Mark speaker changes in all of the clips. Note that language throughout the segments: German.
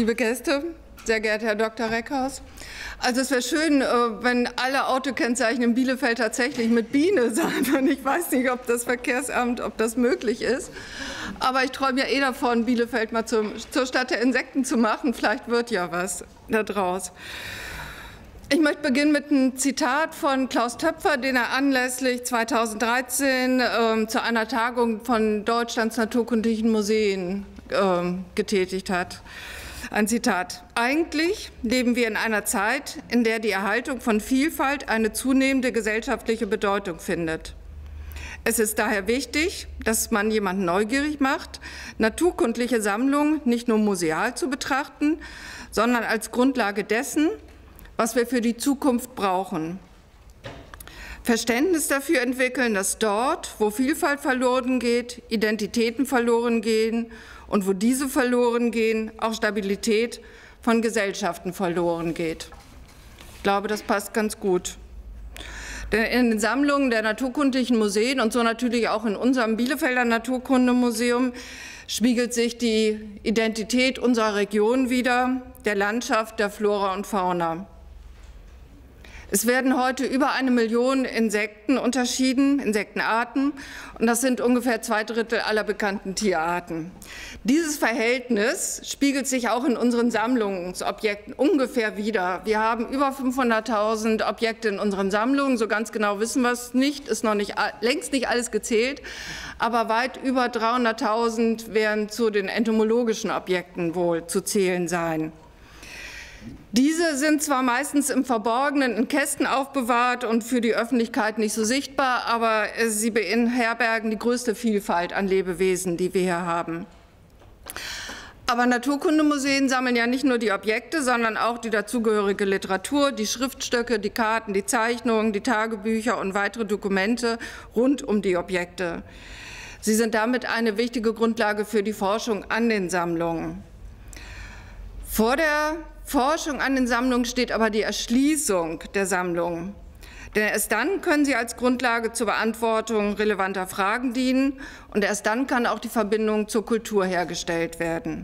Speaker 1: liebe Gäste, sehr geehrter Herr Dr. Reckhaus. Also es wäre schön, wenn alle Autokennzeichen in Bielefeld tatsächlich mit Biene seien. Und ich weiß nicht, ob das Verkehrsamt, ob das möglich ist. Aber ich träume ja eh davon, Bielefeld mal zur Stadt der Insekten zu machen. Vielleicht wird ja was da draus. Ich möchte beginnen mit einem Zitat von Klaus Töpfer, den er anlässlich 2013 zu einer Tagung von Deutschlands naturkundlichen Museen getätigt hat. Ein Zitat: Eigentlich leben wir in einer Zeit, in der die Erhaltung von Vielfalt eine zunehmende gesellschaftliche Bedeutung findet. Es ist daher wichtig, dass man jemanden neugierig macht, naturkundliche Sammlungen nicht nur museal zu betrachten, sondern als Grundlage dessen, was wir für die Zukunft brauchen. Verständnis dafür entwickeln, dass dort, wo Vielfalt verloren geht, Identitäten verloren gehen und wo diese verloren gehen, auch Stabilität von Gesellschaften verloren geht. Ich glaube, das passt ganz gut. Denn in den Sammlungen der naturkundlichen Museen und so natürlich auch in unserem Bielefelder Naturkundemuseum spiegelt sich die Identität unserer Region wider, der Landschaft, der Flora und Fauna. Es werden heute über 1 Million Insekten unterschieden, Insektenarten, und das sind ungefähr 2/3 aller bekannten Tierarten. Dieses Verhältnis spiegelt sich auch in unseren Sammlungsobjekten ungefähr wider. Wir haben über 500.000 Objekte in unseren Sammlungen, so ganz genau wissen wir es nicht, ist noch nicht, längst nicht alles gezählt, aber weit über 300.000 werden zu den entomologischen Objekten wohl zu zählen sein. Diese sind zwar meistens im Verborgenen in Kästen aufbewahrt und für die Öffentlichkeit nicht so sichtbar, aber sie beherbergen die größte Vielfalt an Lebewesen, die wir hier haben. Aber Naturkundemuseen sammeln ja nicht nur die Objekte, sondern auch die dazugehörige Literatur, die Schriftstücke, die Karten, die Zeichnungen, die Tagebücher und weitere Dokumente rund um die Objekte. Sie sind damit eine wichtige Grundlage für die Forschung an den Sammlungen. Vor der Forschung an den Sammlungen steht aber die Erschließung der Sammlungen. Denn erst dann können sie als Grundlage zur Beantwortung relevanter Fragen dienen und erst dann kann auch die Verbindung zur Kultur hergestellt werden.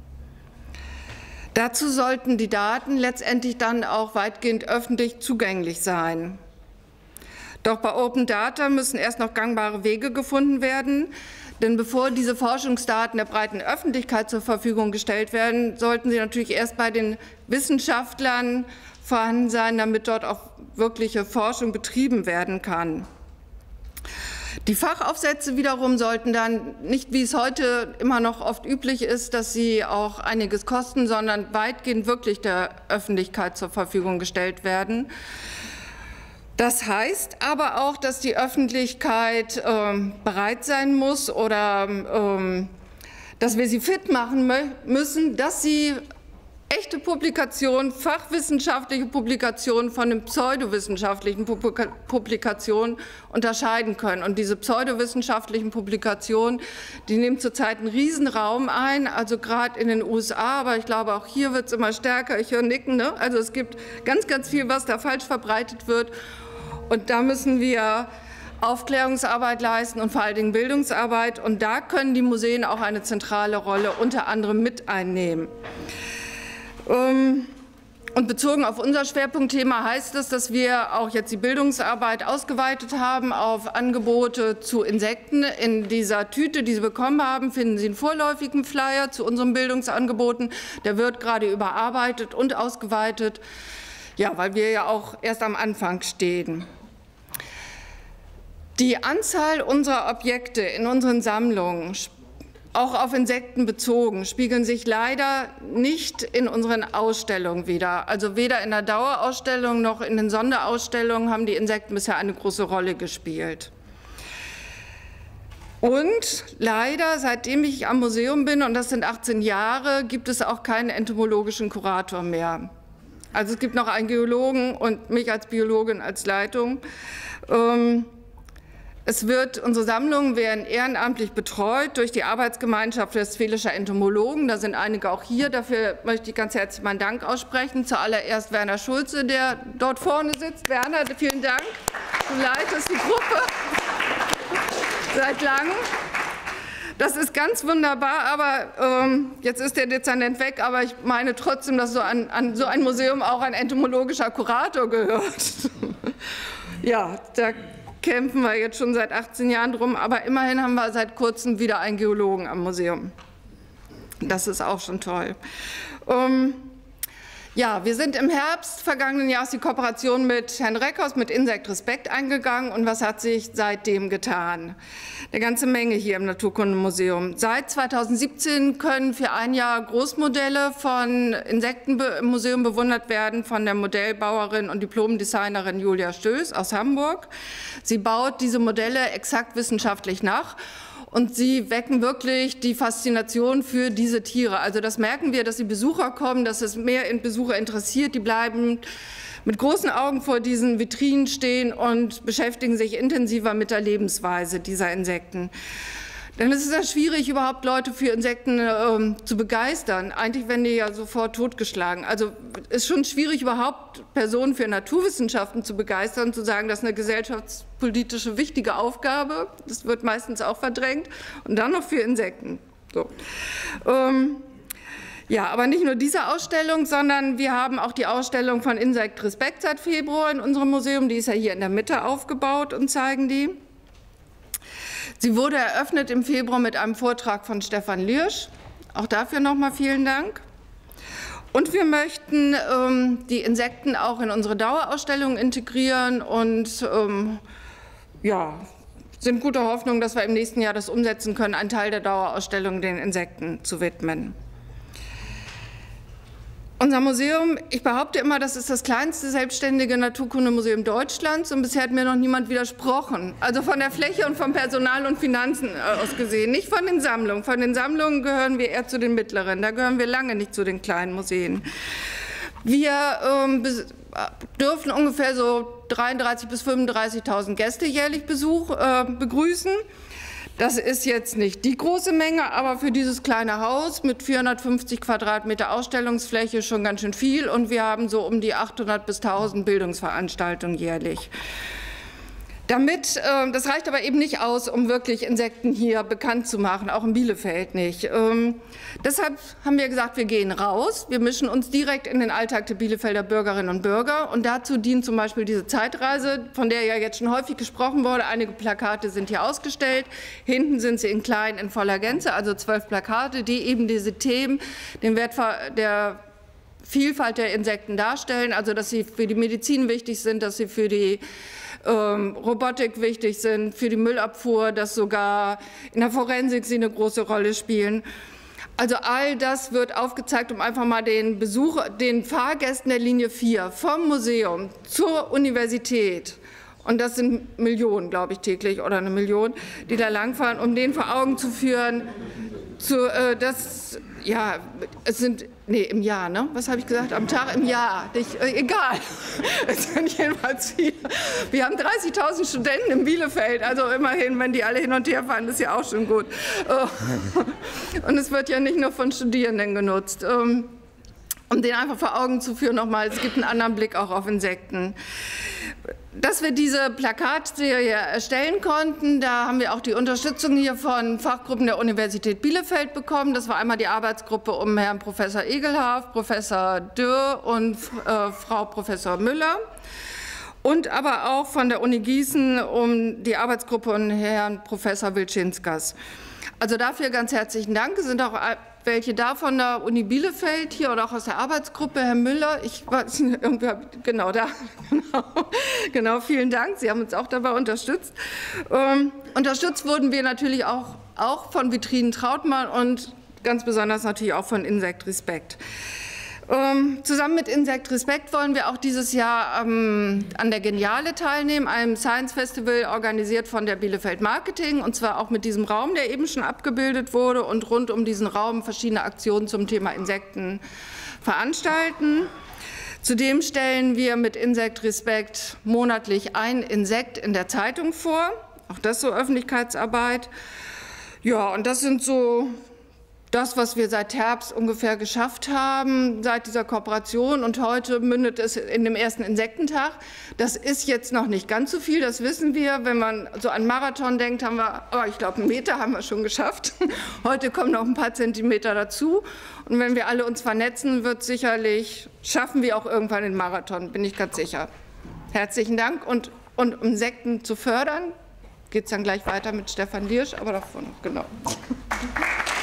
Speaker 1: Dazu sollten die Daten letztendlich dann auch weitgehend öffentlich zugänglich sein. Doch bei Open Data müssen erst noch gangbare Wege gefunden werden. Denn bevor diese Forschungsdaten der breiten Öffentlichkeit zur Verfügung gestellt werden, sollten sie natürlich erst bei den Wissenschaftlern vorhanden sein, damit dort auch wirkliche Forschung betrieben werden kann. Die Fachaufsätze wiederum sollten dann nicht, wie es heute immer noch oft üblich ist, dass sie auch einiges kosten, sondern weitgehend wirklich der Öffentlichkeit zur Verfügung gestellt werden. Das heißt aber auch, dass die Öffentlichkeit bereit sein muss oder dass wir sie fit machen müssen, dass sie echte Publikationen, fachwissenschaftliche Publikationen von den pseudowissenschaftlichen Publikationen unterscheiden können. Und diese pseudowissenschaftlichen Publikationen, die nehmen zurzeit einen Riesenraum ein, also gerade in den USA, aber ich glaube auch hier wird es immer stärker, ich höre Nicken, ne? Also es gibt ganz, ganz viel, was da falsch verbreitet wird. Und da müssen wir Aufklärungsarbeit leisten und vor allen Dingen Bildungsarbeit. Und da können die Museen auch eine zentrale Rolle unter anderem mit einnehmen. Und bezogen auf unser Schwerpunktthema heißt es, dass wir auch jetzt die Bildungsarbeit ausgeweitet haben auf Angebote zu Insekten. In dieser Tüte, die Sie bekommen haben, finden Sie einen vorläufigen Flyer zu unseren Bildungsangeboten. Der wird gerade überarbeitet und ausgeweitet, ja, weil wir ja auch erst am Anfang stehen. Die Anzahl unserer Objekte in unseren Sammlungen, auch auf Insekten bezogen, spiegeln sich leider nicht in unseren Ausstellungen wider. Also weder in der Dauerausstellung noch in den Sonderausstellungen haben die Insekten bisher eine große Rolle gespielt. Und leider, seitdem ich am Museum bin, und das sind 18 Jahre, gibt es auch keinen entomologischen Kurator mehr. Also es gibt noch einen Geologen und mich als Biologin als Leitung. Unsere Sammlungen werden ehrenamtlich betreut durch die Arbeitsgemeinschaft Westfälischer Entomologen. Da sind einige auch hier. Dafür möchte ich ganz herzlich meinen Dank aussprechen. Zuallererst Werner Schulze, der dort vorne sitzt. Werner, vielen Dank. Du leitest die Gruppe seit langem. Das ist ganz wunderbar, aber jetzt ist der Dezernent weg, aber ich meine trotzdem, dass an so ein Museum auch ein entomologischer Kurator gehört. Ja, da kämpfen wir jetzt schon seit 18 Jahren drum, aber immerhin haben wir seit kurzem wieder einen Geologen am Museum. Das ist auch schon toll. Ja, wir sind im Herbst vergangenen Jahres die Kooperation mit Herrn Reckhaus, mit Insect Respect eingegangen. Und was hat sich seitdem getan? Eine ganze Menge hier im Naturkundemuseum. Seit 2017 können für ein Jahr Großmodelle von Insekten im Museum bewundert werden von der Modellbauerin und Diplomdesignerin Julia Stöß aus Hamburg. Sie baut diese Modelle exakt wissenschaftlich nach. Und sie wecken wirklich die Faszination für diese Tiere. Also das merken wir, dass die Besucher kommen, dass es mehr Besucher interessiert. Die bleiben mit großen Augen vor diesen Vitrinen stehen und beschäftigen sich intensiver mit der Lebensweise dieser Insekten. Denn es ist ja schwierig, überhaupt Leute für Insekten zu begeistern. Eigentlich werden die ja sofort totgeschlagen. Also es ist schon schwierig, überhaupt Personen für Naturwissenschaften zu begeistern, zu sagen, das ist eine gesellschaftspolitische wichtige Aufgabe. Das wird meistens auch verdrängt. Und dann noch für Insekten. So. Ja, aber nicht nur diese Ausstellung, sondern wir haben auch die Ausstellung von Insect Respect seit Februar in unserem Museum. Die ist ja hier in der Mitte aufgebaut und zeigen die. Sie wurde eröffnet im Februar mit einem Vortrag von Stefan Liersch. Auch dafür nochmal vielen Dank. Und wir möchten die Insekten auch in unsere Dauerausstellung integrieren und ja, sind guter Hoffnung, dass wir im nächsten Jahr das umsetzen können, einen Teil der Dauerausstellung den Insekten zu widmen. Unser Museum, ich behaupte immer, das ist das kleinste selbstständige Naturkundemuseum Deutschlands und bisher hat mir noch niemand widersprochen. Also von der Fläche und vom Personal und Finanzen aus gesehen, nicht von den Sammlungen. Von den Sammlungen gehören wir eher zu den mittleren, da gehören wir lange nicht zu den kleinen Museen. Wir dürfen ungefähr so 33.000 bis 35.000 Gäste jährlich begrüßen. Das ist jetzt nicht die große Menge, aber für dieses kleine Haus mit 450 Quadratmeter Ausstellungsfläche schon ganz schön viel. Und wir haben so um die 800 bis 1000 Bildungsveranstaltungen jährlich. Das reicht aber eben nicht aus, um wirklich Insekten hier bekannt zu machen, auch in Bielefeld nicht. Deshalb haben wir gesagt, wir gehen raus, wir mischen uns direkt in den Alltag der Bielefelder Bürgerinnen und Bürger. Und dazu dient zum Beispiel diese Zeitreise, von der ja jetzt schon häufig gesprochen wurde. Einige Plakate sind hier ausgestellt, hinten sind sie in klein in voller Gänze, also 12 Plakate, die eben diese Themen, den Wert der Vielfalt der Insekten darstellen, also dass sie für die Medizin wichtig sind, dass sie für die Robotik wichtig sind, für die Müllabfuhr, dass sogar in der Forensik sie eine große Rolle spielen. Also all das wird aufgezeigt, um einfach mal den Fahrgästen der Linie 4 vom Museum zur Universität, und das sind Millionen, glaube ich, täglich oder 1 Million, die da langfahren, um denen vor Augen zu führen, ja, es sind, nee, im Jahr, ne? Was habe ich gesagt? Am Tag, im Jahr. Egal. Es sind jedenfalls viele. Wir haben 30.000 Studenten in Bielefeld. Also immerhin, wenn die alle hin und her fahren, ist ja auch schon gut. Und es wird ja nicht nur von Studierenden genutzt. Um denen einfach vor Augen zu führen nochmal, es gibt einen anderen Blick auch auf Insekten. Dass wir diese Plakatserie erstellen konnten, da haben wir auch die Unterstützung hier von Fachgruppen der Universität Bielefeld bekommen. Das war einmal die Arbeitsgruppe um Herrn Professor Egelhaf, Professor Dürr und Frau Professor Müller. Und aber auch von der Uni Gießen um die Arbeitsgruppe und Herrn Professor Wilczynskas. Also dafür ganz herzlichen Dank. Es sind auch welche da von der Uni Bielefeld hier oder auch aus der Arbeitsgruppe, Herr Müller, ich weiß nicht, genau da, genau, vielen Dank, Sie haben uns auch dabei unterstützt. Unterstützt wurden wir natürlich auch von Vitrinen Trautmann und ganz besonders natürlich auch von Insect Respect. Zusammen mit Insect Respect wollen wir auch dieses Jahr an der Geniale teilnehmen, einem Science Festival organisiert von der Bielefeld Marketing, und zwar auch mit diesem Raum, der eben schon abgebildet wurde, und rund um diesen Raum verschiedene Aktionen zum Thema Insekten veranstalten. Zudem stellen wir mit Insect Respect monatlich ein Insekt in der Zeitung vor, auch das so Öffentlichkeitsarbeit. Ja, und das sind so das, was wir seit Herbst ungefähr geschafft haben, seit dieser Kooperation, und heute mündet es in dem ersten Insektentag. Das ist jetzt noch nicht ganz so viel, das wissen wir. Wenn man so an Marathon denkt, haben wir, aber ich glaube, 1 Meter haben wir schon geschafft. Heute kommen noch ein paar Zentimeter dazu. Und wenn wir alle uns vernetzen, schaffen wir auch irgendwann den Marathon, bin ich ganz sicher. Herzlichen Dank. Und um Insekten zu fördern, geht es dann gleich weiter mit Stefan Liersch, aber davon, genau.